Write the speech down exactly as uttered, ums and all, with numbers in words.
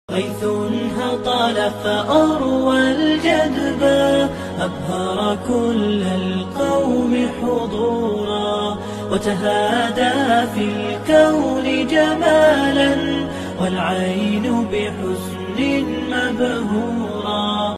غيث هطل فأروى الجدبى، أبهر كل القوم حضورا، وتهادى في الكون جمالا، والعين بحسن مبهورا.